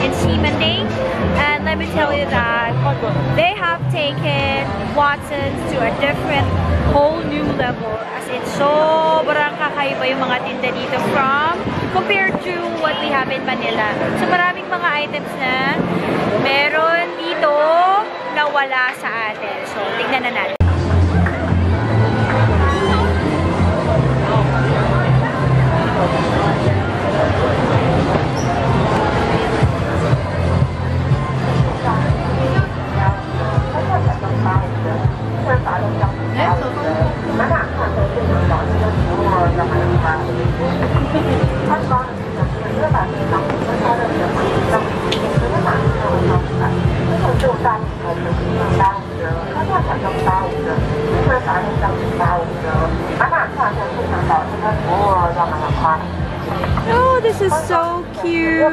in Ximending. And let me tell you that they have taken Watson's to a different, whole new level. As in, sobrang kakaiba yung mga tinda dito compared to what we have in Manila. So maraming mga items na meron dito na wala sa atin. So tignan na natin. Oh, this is so cute.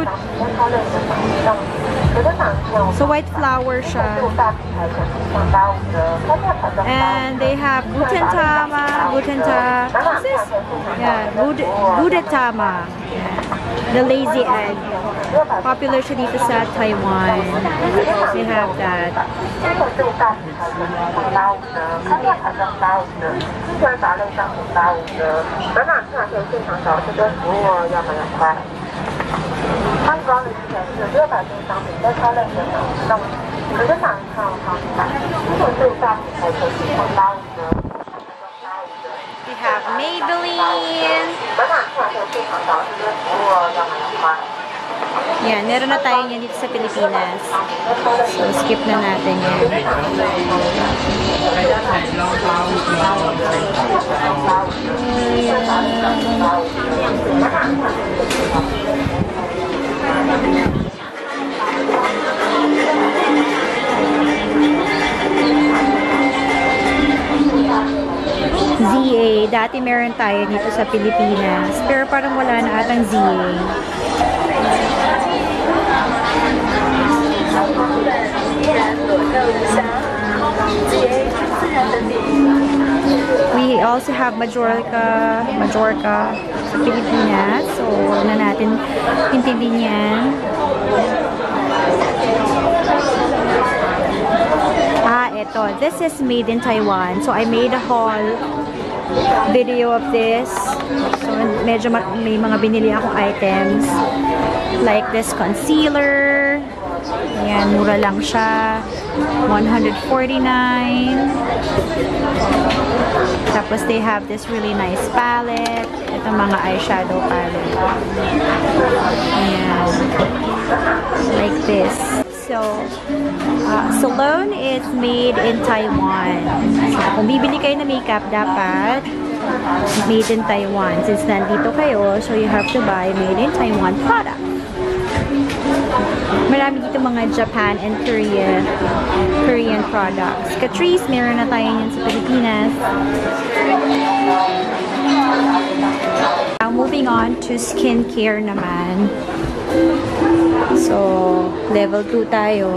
So white flower siya. And they have Gudetama. What's this? Yeah, Gudetama. The lazy egg. Popular siya dito sa Taiwan. They have that. We have Maybelline. Yan, meron na tayo yan dito sa Pilipinas. So, skip na natin yan. ZA. Dati meron tayo dito sa Pilipinas. Pero parang wala na atang ZA. We also have Majorca sa Pilipinas. So, huwag na natin intindihin yan. Ito. This is made in Taiwan. So, I made a haul video of this. So, medyo may mga binili akong items. Like this concealer. Ayan, mura lang siya. 149. Tapos, they have this really nice palette. Ito mga eyeshadow palette. Ayan. Like this. So, Salon is made in Taiwan. So, kung bibili kayo ng makeup, dapat made in Taiwan. Since nandito kayo, so you have to buy made in Taiwan product. Marami dito mga Japan and Korean products. Catrice, meron na tayo yan sa Pilipinas. Now, moving on to skincare naman. So, level 2 tayo.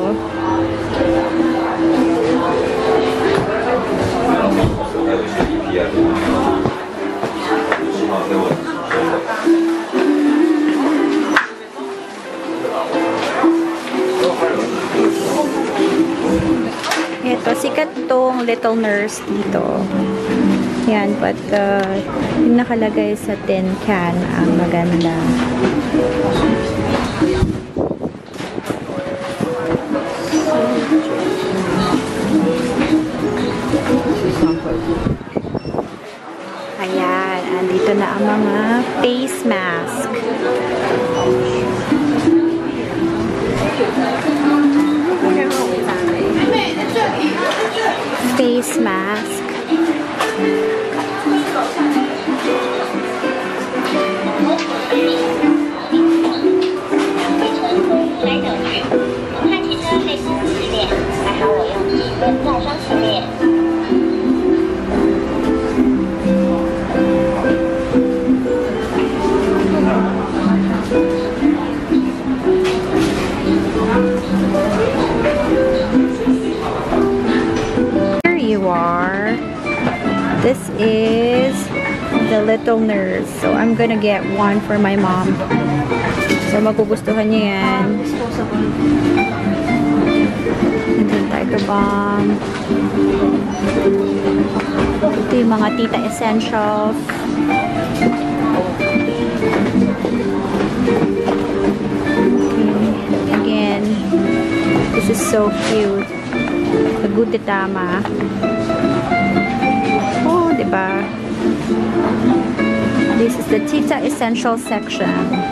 Ito, sikat tong Little Nurse dito. Yan, but yung nakalagay sa tin can ang maganda. Ayan, andito na ang mga face mask. Face mask. This is the Little Nurse. So I'm gonna get one for my mom. So, magugustuhan niya yan. And then, tiger balm. Ito yung mga tita essentials. Okay. Again, this is so cute. The Gudetama. Oh, diba? This is the Tita Essential section.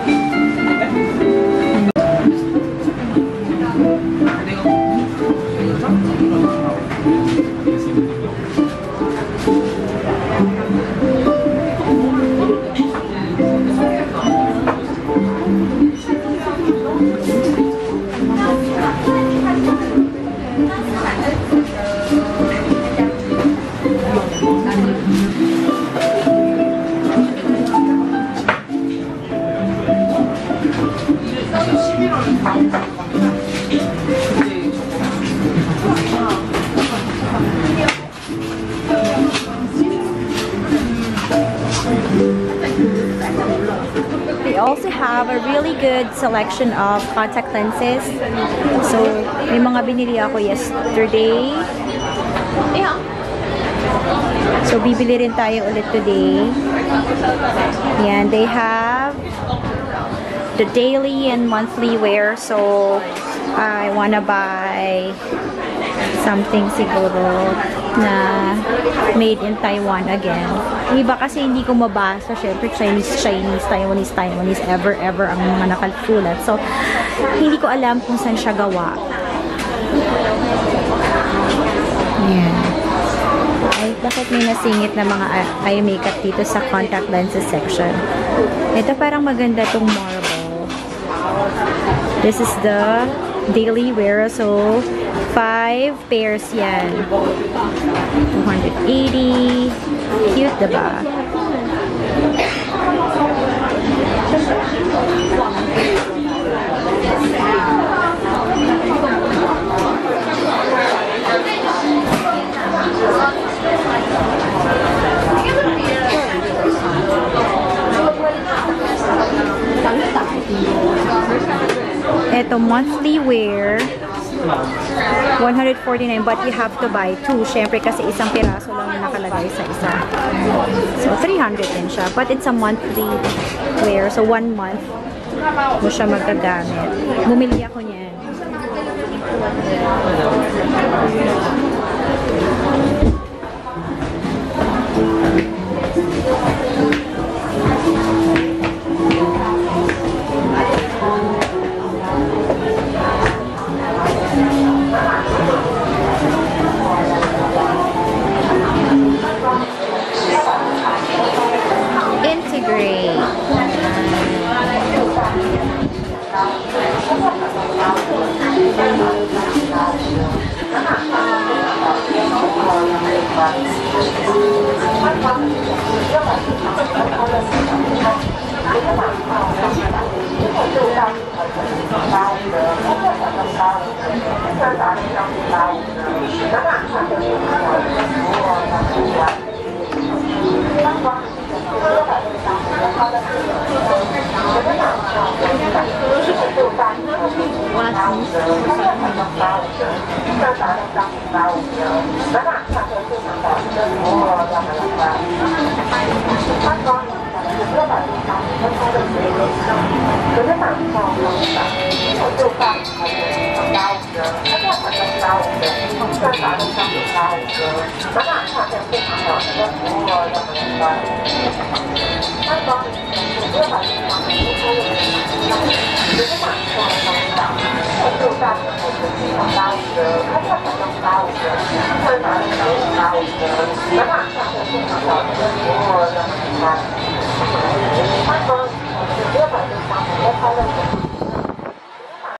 They also have a really good selection of contact lenses. So, may mga binili ako yesterday. So, bibili rin tayo ulit today. Yan, they have the daily and monthly wear. So, I wanna buy something siguro na made in Taiwan again. Iba kasi hindi ko mabasa. Syempre, Chinese, Taiwanese, ever ang mga nakasulat. So, hindi ko alam kung saan siya gawa. Yan. Ay, bakit may nasingit na mga eye makeup dito sa contact lenses section? Ito parang maganda itong marble. This is the daily wear. So, 5 pairs yan. 280. Cute, diba? Ito, monthly wear. 149, but you have to buy 2. Syempre kasi isang piraso lang yung nakalagay sa isa. So, 300 din siya. But it's a monthly wear. So, 1 month mo siya magagamit. Bumili ako niyan.